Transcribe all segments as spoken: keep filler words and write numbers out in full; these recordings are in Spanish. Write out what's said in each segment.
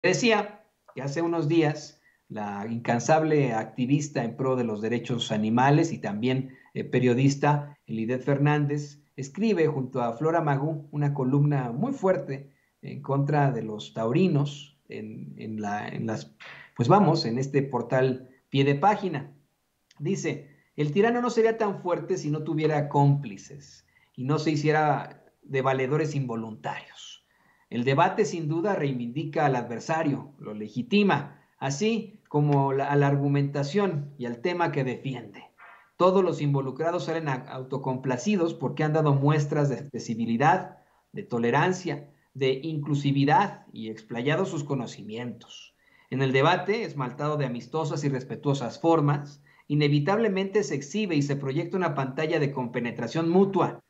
decía que hace unos días la incansable activista en pro de los derechos animales y también eh, periodista Elidet Fernández escribe junto a Flora Magú una columna muy fuerte en contra de los taurinos en, en, la, en las, pues vamos, en este portal Pie de Página. Dice, el tirano no sería tan fuerte si no tuviera cómplices y no se hiciera de valedores involuntarios. El debate sin duda reivindica al adversario, lo legitima, así como la, a la argumentación y al tema que defiende. Todos los involucrados salen autocomplacidos porque han dado muestras de, de civilidad, de tolerancia, de inclusividad y explayado sus conocimientos. En el debate, esmaltado de amistosas y respetuosas formas, inevitablemente se exhibe y se proyecta una pantalla de compenetración mutua.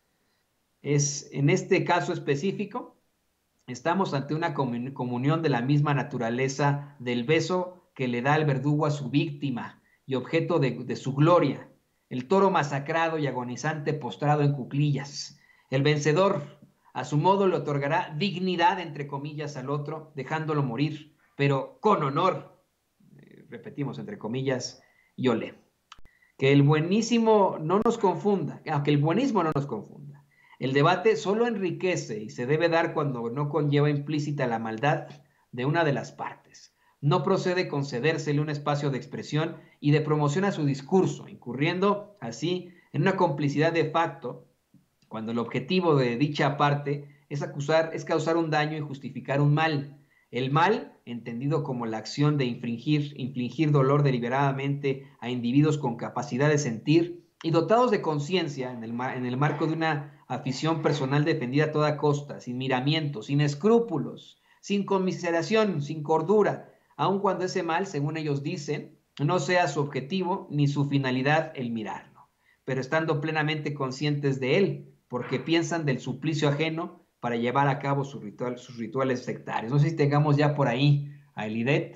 Es, en este caso específico, estamos ante una comunión de la misma naturaleza del beso que le da el verdugo a su víctima y objeto de, de su gloria, el toro masacrado y agonizante postrado en cuclillas. El vencedor, a su modo, le otorgará dignidad, entre comillas, al otro, dejándolo morir, pero con honor, eh, repetimos, entre comillas, y olé. Que el buenísimo no nos confunda, aunque el buenismo no nos confunda. El debate solo enriquece y se debe dar cuando no conlleva implícita la maldad de una de las partes. No procede concedérsele un espacio de expresión y de promoción a su discurso, incurriendo así en una complicidad de facto, cuando el objetivo de dicha parte es acusar, es causar un daño y justificar un mal. El mal, entendido como la acción de infringir, infligir dolor deliberadamente a individuos con capacidad de sentir y dotados de conciencia en el, en el marco de una afición personal defendida a toda costa, sin miramientos, sin escrúpulos, sin conmiseración, sin cordura, aun cuando ese mal, según ellos dicen, no sea su objetivo ni su finalidad el mirarlo, pero estando plenamente conscientes de él, porque piensan del suplicio ajeno para llevar a cabo su ritual, sus rituales sectarios. No sé si tengamos ya por ahí a Elidet,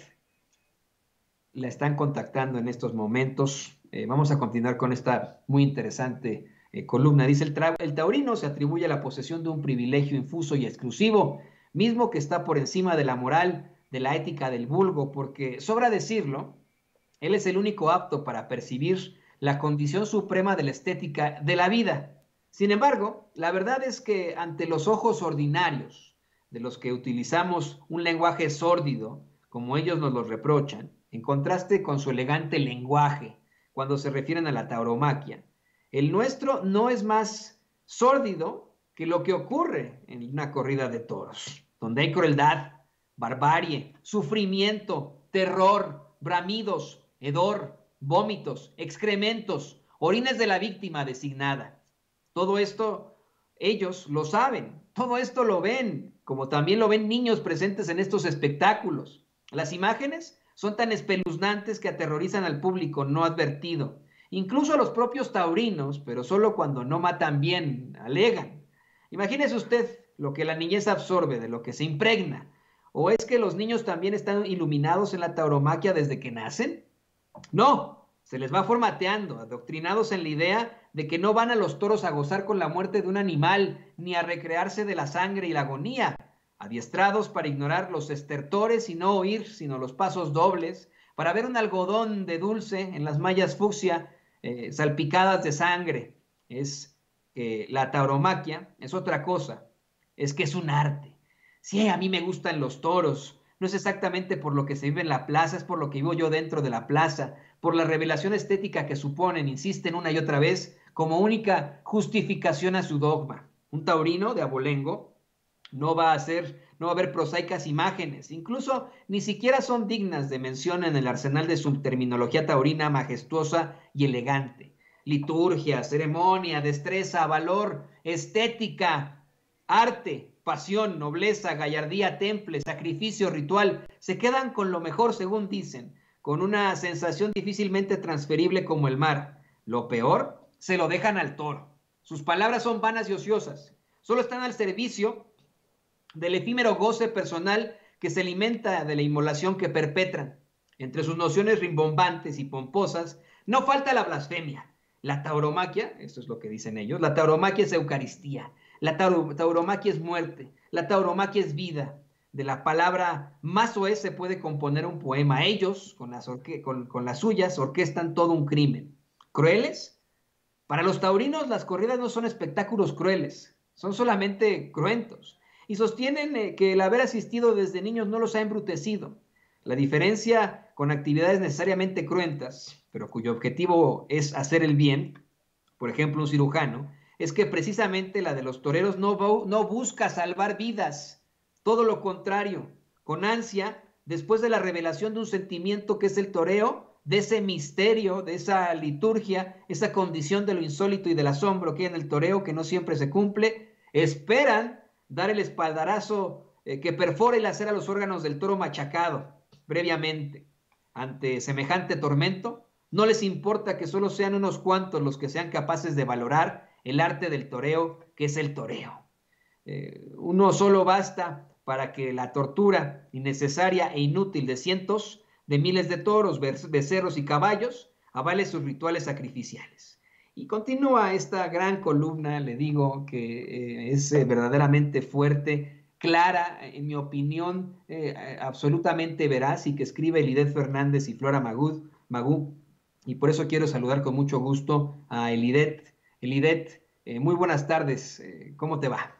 la están contactando en estos momentos. Eh, vamos a continuar con esta muy interesante eh, columna. Dice, el, el taurino se atribuye a la posesión de un privilegio infuso y exclusivo, mismo que está por encima de la moral, de la ética del vulgo, porque, sobra decirlo, él es el único apto para percibir la condición suprema de la estética de la vida. Sin embargo, la verdad es que ante los ojos ordinarios, de los que utilizamos un lenguaje sórdido, como ellos nos lo reprochan, en contraste con su elegante lenguaje, cuando se refieren a la tauromaquia, el nuestro no es más sórdido que lo que ocurre en una corrida de toros, donde hay crueldad, barbarie, sufrimiento, terror, bramidos, hedor, vómitos, excrementos, orines de la víctima designada. Todo esto ellos lo saben, todo esto lo ven, como también lo ven niños presentes en estos espectáculos. Las imágenes son tan espeluznantes que aterrorizan al público no advertido, incluso a los propios taurinos, pero solo cuando no matan bien, alegan. Imagínese usted lo que la niñez absorbe, de lo que se impregna. ¿O es que los niños también están iluminados en la tauromaquia desde que nacen? No, se les va formateando, adoctrinados en la idea de que no van a los toros a gozar con la muerte de un animal, ni a recrearse de la sangre y la agonía, adiestrados para ignorar los estertores y no oír sino los pasos dobles, para ver un algodón de dulce en las mallas fucsia eh, salpicadas de sangre. Es eh, la tauromaquia, es otra cosa, es que es un arte. Sí, a mí me gustan los toros, no es exactamente por lo que se vive en la plaza, es por lo que vivo yo dentro de la plaza, por la revelación estética que suponen, insisten una y otra vez, como única justificación a su dogma. Un taurino de abolengo no va a ser, no va a haber prosaicas imágenes, incluso ni siquiera son dignas de mención en el arsenal de su terminología taurina majestuosa y elegante. Liturgia, ceremonia, destreza, valor, estética, arte, pasión, nobleza, gallardía, temple, sacrificio, ritual, se quedan con lo mejor según dicen, con una sensación difícilmente transferible como el mar. Lo peor, se lo dejan al toro. Sus palabras son vanas y ociosas, solo están al servicio del efímero goce personal que se alimenta de la inmolación que perpetran. Entre sus nociones rimbombantes y pomposas, no falta la blasfemia. La tauromaquia, esto es lo que dicen ellos, la tauromaquia es Eucaristía, la tauro, tauromaquia es muerte, la tauromaquia es vida. de la palabra masoes se puede componer un poema. Ellos, con las, con, con las suyas, orquestan todo un crimen. ¿Crueles? Para los taurinos, las corridas no son espectáculos crueles, son solamente cruentos. Y sostienen eh, que el haber asistido desde niños no los ha embrutecido. La diferencia con actividades necesariamente cruentas, pero cuyo objetivo es hacer el bien, por ejemplo, un cirujano, es que precisamente la de los toreros no, no busca salvar vidas, todo lo contrario, con ansia, después de la revelación de un sentimiento que es el toreo, de ese misterio, de esa liturgia, esa condición de lo insólito y del asombro que hay en el toreo, que no siempre se cumple, esperan dar el espaldarazo eh, que perfora y lacera los órganos del toro machacado previamente. Ante semejante tormento, no les importa que solo sean unos cuantos los que sean capaces de valorar el arte del toreo, que es el toreo. Eh, uno solo basta para que la tortura innecesaria e inútil de cientos de miles de toros, becerros y caballos avale sus rituales sacrificiales. Y continúa esta gran columna, le digo, que eh, es eh, verdaderamente fuerte, clara, en mi opinión, eh, absolutamente veraz, y que escribe Elidet Fernández y Flora Magú, Magú. Y por eso quiero saludar con mucho gusto a Elidet. Elidet, eh, muy buenas tardes, eh, ¿cómo te va?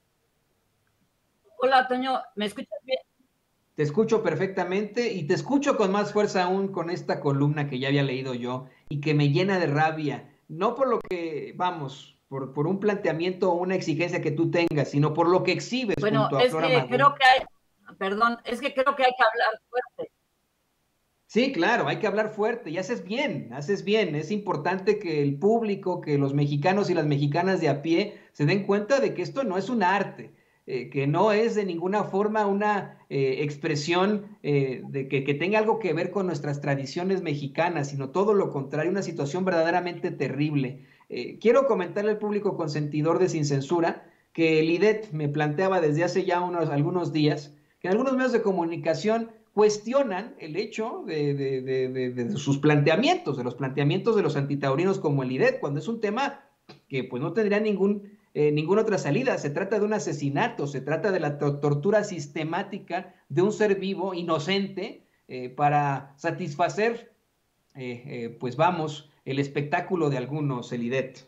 Hola, Toño, ¿me escuchas bien? Te escucho perfectamente y te escucho con más fuerza aún con esta columna que ya había leído yo y que me llena de rabia, no por lo que, vamos, por, por un planteamiento o una exigencia que tú tengas, sino por lo que exhibes bueno, junto a es Flora que Magú. creo que hay, perdón, es que creo que hay que hablar fuerte. Sí, claro, hay que hablar fuerte y haces bien, haces bien. Es importante que el público, que los mexicanos y las mexicanas de a pie se den cuenta de que esto no es un arte, eh, que no es de ninguna forma una eh, expresión eh, de que, que tenga algo que ver con nuestras tradiciones mexicanas, sino todo lo contrario, una situación verdaderamente terrible. Eh, quiero comentarle al público consentidor de Sin Censura que el Elidet me planteaba desde hace ya unos, algunos días que en algunos medios de comunicación cuestionan el hecho de, de, de, de, de sus planteamientos, de los planteamientos de los antitaurinos como el Elidet, cuando es un tema que pues no tendría ningún, eh, ninguna otra salida. Se trata de un asesinato, se trata de la to tortura sistemática de un ser vivo, inocente, eh, para satisfacer, eh, eh, pues vamos, el espectáculo de algunos, Elidet.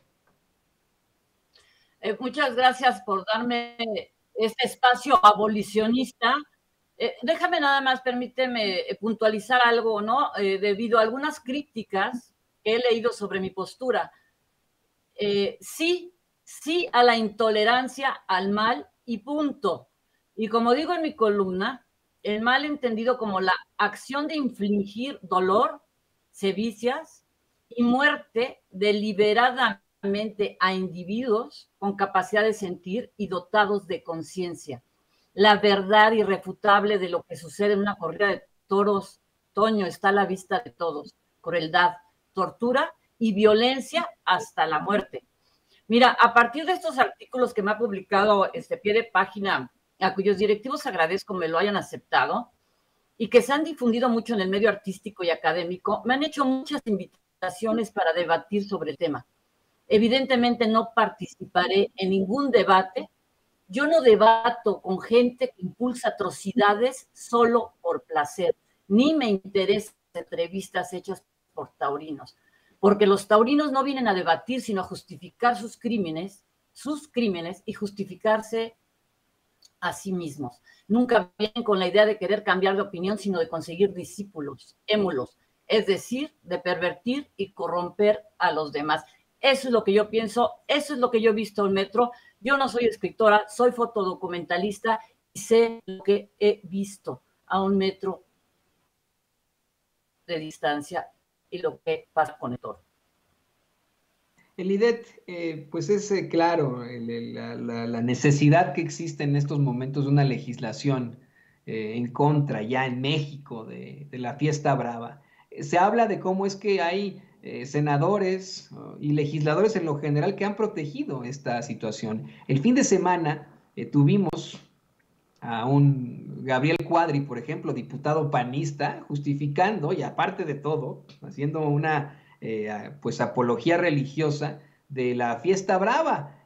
Eh, muchas gracias por darme este espacio abolicionista. Eh, déjame nada más, permíteme puntualizar algo, ¿no? Eh, debido a algunas críticas que he leído sobre mi postura. Eh, sí, sí a la intolerancia al mal y punto. Y como digo en mi columna, el mal entendido como la acción de infligir dolor, sevicias y muerte deliberadamente a individuos con capacidad de sentir y dotados de conciencia. La verdad irrefutable de lo que sucede en una corrida de toros, Toño, está a la vista de todos. Crueldad, tortura y violencia hasta la muerte. Mira, a partir de estos artículos que me ha publicado este pie de página, a cuyos directivos agradezco me lo hayan aceptado y que se han difundido mucho en el medio artístico y académico, me han hecho muchas invitaciones para debatir sobre el tema. Evidentemente no participaré en ningún debate. Yo no debato con gente que impulsa atrocidades solo por placer, ni me interesan entrevistas hechas por taurinos, porque los taurinos no vienen a debatir, sino a justificar sus crímenes, sus crímenes y justificarse a sí mismos. Nunca vienen con la idea de querer cambiar de opinión, sino de conseguir discípulos, émulos, es decir, de pervertir y corromper a los demás. Eso es lo que yo pienso, eso es lo que yo he visto en Metro. Yo no soy escritora, soy fotodocumentalista y sé lo que he visto a un metro de distancia y lo que pasa con el toro. Elidet, eh, pues es eh, claro el, el, la, la, necesidad que existe en estos momentos de una legislación eh, en contra ya en México de, de la fiesta brava. Eh, se habla de cómo es que hay eh, senadores uh, y legisladores en lo general que han protegido esta situación. El fin de semana eh, tuvimos a un Gabriel Cuadri, por ejemplo, diputado panista, justificando y aparte de todo, haciendo una... Eh, pues apología religiosa de la fiesta brava.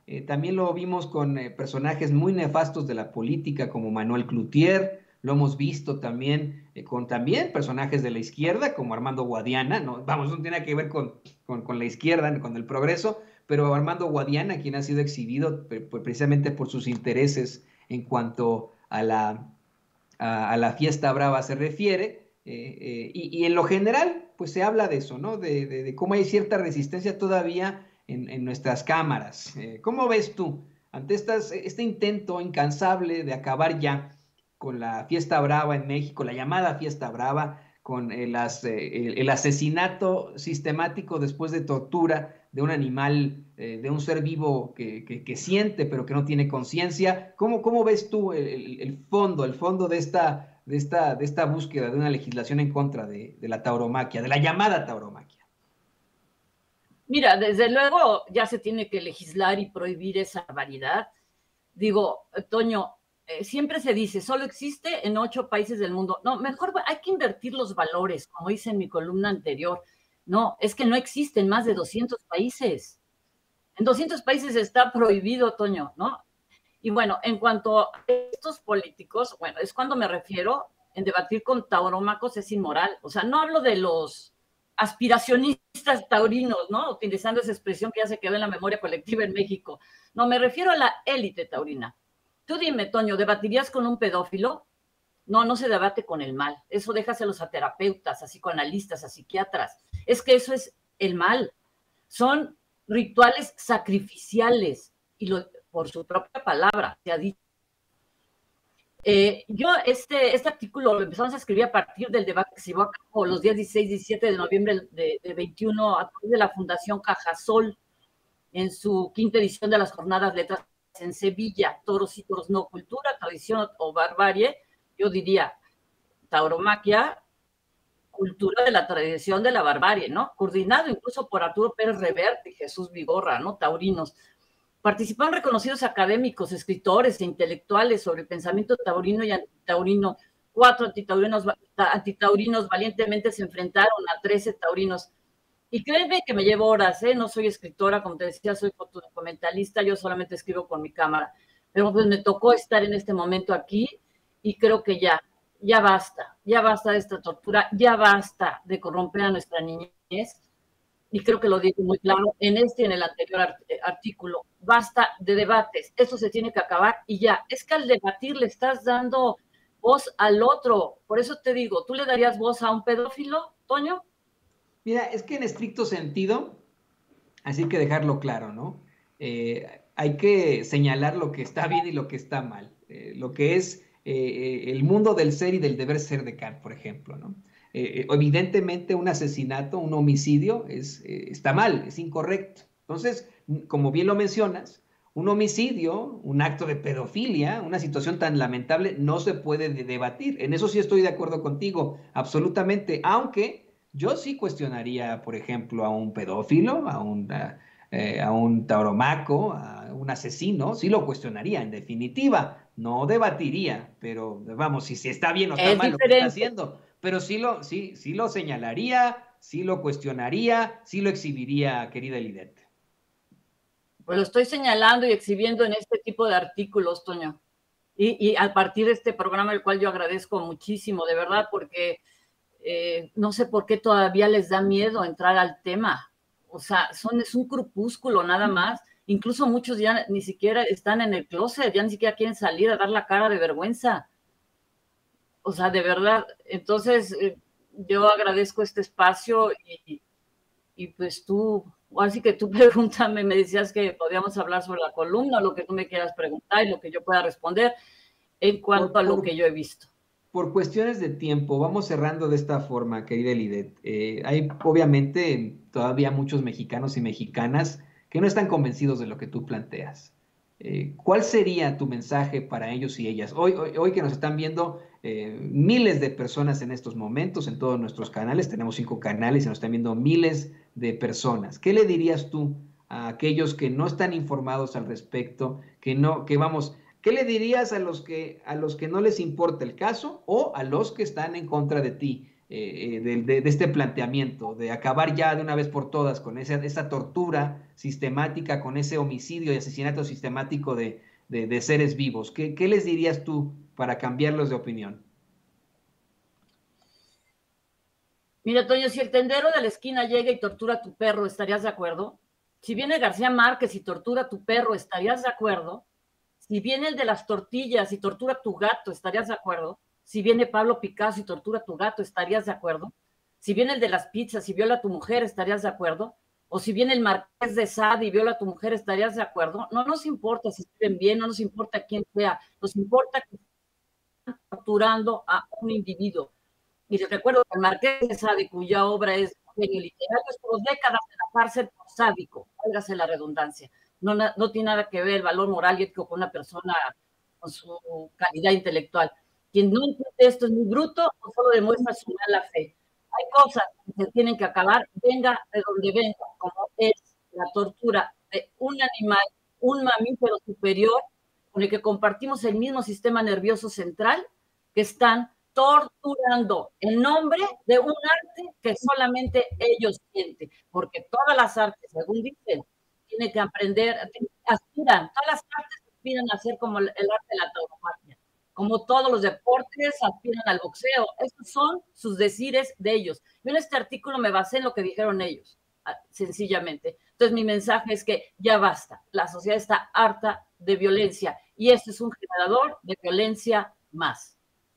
Eh, también lo vimos con eh, personajes muy nefastos de la política como Manuel Cloutier, lo hemos visto también eh, con también personajes de la izquierda como Armando Guadiana, ¿no? Vamos, no tiene que ver con, con, con la izquierda, con el progreso, pero Armando Guadiana, quien ha sido exhibido precisamente por sus intereses en cuanto a la, a, a la fiesta brava se refiere, eh, eh, y, y, en lo general, pues se habla de eso, ¿no? De, de, de cómo hay cierta resistencia todavía en, en nuestras cámaras. Eh, ¿Cómo ves tú ante estas, este intento incansable de acabar ya con la fiesta brava en México, la llamada fiesta brava, con el, el, el asesinato sistemático después de tortura de un animal, eh, de un ser vivo que, que, que, siente pero que no tiene conciencia? ¿Cómo, ¿Cómo ves tú el, el fondo, el fondo de esta, de, esta, de esta búsqueda de una legislación en contra de, de la tauromaquia, de la llamada tauromaquia? Mira, desde luego ya se tiene que legislar y prohibir esa variedad. Digo, Toño, eh, siempre se dice, solo existe en ocho países del mundo. No, mejor hay que invertir los valores, como hice en mi columna anterior. No, es que no existen más de doscientos países. En doscientos países está prohibido, Toño, ¿no? Y bueno, en cuanto a estos políticos, bueno, es cuando me refiero en debatir con taurómacos es inmoral. O sea, no hablo de los aspiracionistas taurinos, ¿no? Utilizando esa expresión que ya se quedó en la memoria colectiva en México. No, me refiero a la élite taurina. Tú dime, Toño, ¿debatirías con un pedófilo? No, no se debate con el mal. Eso déjaselos a terapeutas, a psicoanalistas, a psiquiatras. Es que eso es el mal. Son rituales sacrificiales y lo, por su propia palabra se ha dicho. Eh, yo este, este artículo lo empezamos a escribir a partir del debate que se llevó a cabo los días dieciséis y diecisiete de noviembre de, de veintiuno a través de la Fundación Cajasol en su quinta edición de las Jornadas Letras en Sevilla, Toros y Toros no, cultura, tradición o barbarie. Yo diría tauromaquia, cultura de la tradición de la barbarie, ¿no? Coordinado incluso por Arturo Pérez Reverte y Jesús Vigorra, ¿no? Taurinos. Participaron reconocidos académicos, escritores e intelectuales sobre el pensamiento taurino y antitaurino. Cuatro antitaurinos, antitaurinos valientemente se enfrentaron a trece taurinos. Y créeme que me llevo horas, ¿eh? No soy escritora, como te decía, soy fotodocumentalista, yo solamente escribo con mi cámara. Pero pues me tocó estar en este momento aquí y creo que ya, ya basta, ya basta de esta tortura, ya basta de corromper a nuestra niñez. Y creo que lo digo muy claro en este y en el anterior art artículo, basta de debates, eso se tiene que acabar y ya. Es que al debatir le estás dando voz al otro, por eso te digo, ¿tú le darías voz a un pedófilo, Toño? Mira, es que en estricto sentido, así que dejarlo claro, ¿no? Eh, hay que señalar lo que está bien y lo que está mal, eh, lo que es eh, el mundo del ser y del deber ser de Kant, por ejemplo, ¿no? Eh, evidentemente un asesinato, un homicidio es, eh, está mal, es incorrecto. Entonces, como bien lo mencionas, un homicidio, un acto de pedofilia, una situación tan lamentable, no se puede de debatir. En eso sí estoy de acuerdo contigo, absolutamente, aunque yo sí cuestionaría, por ejemplo, a un pedófilo, a un, a, eh, a un tauromaco, a un asesino, sí lo cuestionaría, en definitiva, no debatiría, pero vamos, si, si está bien o está es mal diferente. lo que está haciendo, pero sí lo, sí, sí lo señalaría, sí lo cuestionaría, sí lo exhibiría, querida Lidet. Pues lo estoy señalando y exhibiendo en este tipo de artículos, Toño. Y, y a partir de este programa, el cual yo agradezco muchísimo, de verdad, porque eh, no sé por qué todavía les da miedo entrar al tema. O sea, son, es un crepúsculo nada más. Incluso muchos ya ni siquiera están en el closet, ya ni siquiera quieren salir a dar la cara de vergüenza. O sea, de verdad. Entonces, eh, yo agradezco este espacio y, y pues tú, así que tú pregúntame, me decías que podíamos hablar sobre la columna, lo que tú me quieras preguntar y lo que yo pueda responder en cuanto por, a lo por, que yo he visto. Por cuestiones de tiempo, vamos cerrando de esta forma, querida Lidet. Eh, hay obviamente todavía muchos mexicanos y mexicanas que no están convencidos de lo que tú planteas. Eh, ¿Cuál sería tu mensaje para ellos y ellas? Hoy, hoy, hoy que nos están viendo eh, miles de personas en estos momentos, en todos nuestros canales, tenemos cinco canales y nos están viendo miles de personas. ¿Qué le dirías tú a aquellos que no están informados al respecto, que no, que vamos, qué le dirías a los que, a los que no les importa el caso o a los que están en contra de ti? eh, de, de, de, este planteamiento, de acabar ya de una vez por todas con esa, esa tortura sistemática, con ese homicidio y asesinato sistemático de, de, de seres vivos. ¿Qué, ¿Qué les dirías tú para cambiarlos de opinión? Mira, Toño, si el tendero de la esquina llega y tortura a tu perro, ¿estarías de acuerdo? Si viene García Márquez y tortura a tu perro, ¿estarías de acuerdo? Si viene el de las tortillas y tortura a tu gato, ¿estarías de acuerdo? Si viene Pablo Picasso y tortura a tu gato, ¿estarías de acuerdo? Si viene el de las pizzas y viola a tu mujer, ¿estarías de acuerdo? O si viene el Marqués de Sade y viola a tu mujer, ¿estarías de acuerdo? No nos importa si estén bien, no nos importa quién sea, nos importa que están torturando a un individuo. Y les recuerdo que el Marqués de Sade, cuya obra es genio literario, estuvo décadas en la cárcel por sádico, hágase la redundancia. No, no tiene nada que ver el valor moral y ético con una persona con su calidad intelectual. Quien no entiende esto es muy bruto o solo demuestra su mala fe. Hay cosas que se tienen que acabar, venga de donde venga, como es la tortura de un animal, un mamífero superior, con el que compartimos el mismo sistema nervioso central, que están torturando en nombre de un arte que solamente ellos sienten, porque todas las artes, según dicen, tienen que aprender, aspiran, todas las artes aspiran a ser como el arte de la tauromaquia, como todos los deportes aspiran al boxeo. Esos son sus decires de ellos. Yo en este artículo me basé en lo que dijeron ellos, sencillamente. Entonces mi mensaje es que ya basta, la sociedad está harta de violencia y este es un generador de violencia más.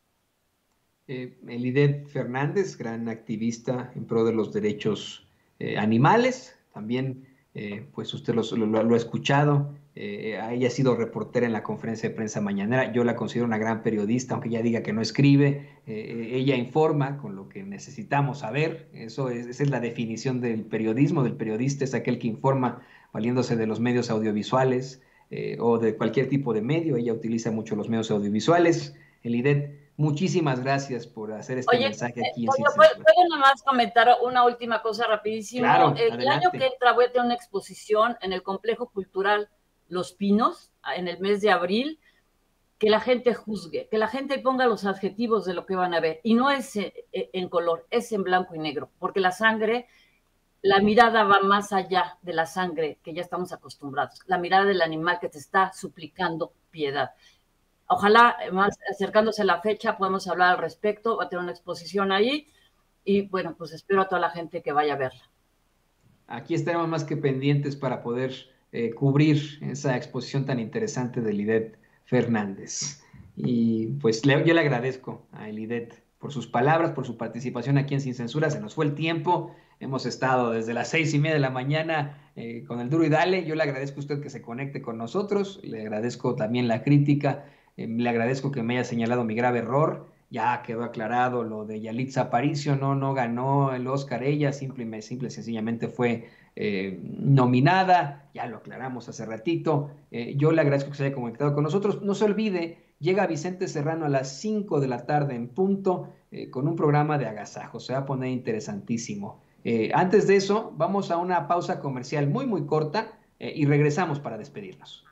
Eh, Elidet Fernández, gran activista en pro de los derechos eh, animales, también eh, pues usted lo, lo, lo ha escuchado, eh, ella ha sido reportera en la conferencia de prensa mañanera, yo la considero una gran periodista, aunque ella diga que no escribe, eh, ella informa con lo que necesitamos saber, eso es, esa es la definición del periodismo, del periodista es aquel que informa valiéndose de los medios audiovisuales eh, o de cualquier tipo de medio, ella utiliza mucho los medios audiovisuales. Elidet, muchísimas gracias por hacer este Oye, mensaje aquí eh, en Sin ¿puedo, Censura. ¿puedo nomás comentar una última cosa rapidísimo? Claro, el adelante. año que entra voy a tener una exposición en el Complejo Cultural Los Pinos, en el mes de abril, que la gente juzgue, que la gente ponga los adjetivos de lo que van a ver. Y no es en color, es en blanco y negro, porque la sangre, la mirada va más allá de la sangre que ya estamos acostumbrados. La mirada del animal que te está suplicando piedad. Ojalá, más acercándose a la fecha, podemos hablar al respecto. Va a tener una exposición ahí y, bueno, pues espero a toda la gente que vaya a verla. Aquí estaremos más que pendientes para poder eh, cubrir esa exposición tan interesante de Elidet Fernández. Y pues le, yo le agradezco a Elidet por sus palabras, por su participación aquí en Sin Censura. Se nos fue el tiempo. Hemos estado desde las seis y media de la mañana eh, con el Duro y Dale. Yo le agradezco a usted que se conecte con nosotros. Le agradezco también la crítica. Eh, le agradezco que me haya señalado mi grave error. Ya quedó aclarado lo de Yalitza Aparicio, no, no ganó el Oscar ella, simple, simple sencillamente fue eh, nominada, ya lo aclaramos hace ratito. Eh, yo le agradezco que se haya conectado con nosotros. No se olvide, llega Vicente Serrano a las cinco de la tarde en punto eh, con un programa de agasajo, se va a poner interesantísimo. Eh, antes de eso, vamos a una pausa comercial muy, muy corta eh, y regresamos para despedirnos.